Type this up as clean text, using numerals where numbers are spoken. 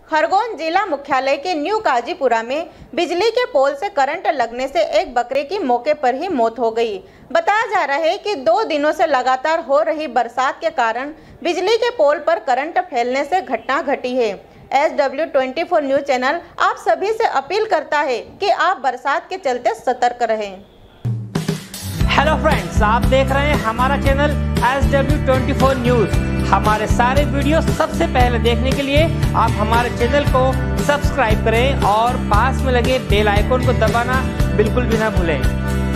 खरगोन जिला मुख्यालय के न्यू काजीपुरा में बिजली के पोल से करंट लगने से एक बकरे की मौके पर ही मौत हो गई। बताया जा रहा है कि 2 दिनों से लगातार हो रही बरसात के कारण बिजली के पोल पर करंट फैलने से घटना घटी है। SW24 न्यूज चैनल आप सभी से अपील करता है कि आप बरसात के चलते सतर्क रहें। हेलो फ्रेंड्स, आप देख रहे हैं हमारा चैनल SW24 न्यूज। हमारे सारे वीडियो सबसे पहले देखने के लिए आप हमारे चैनल को सब्सक्राइब करें और पास में लगे बेल आइकन को दबाना बिल्कुल भी ना भूलें।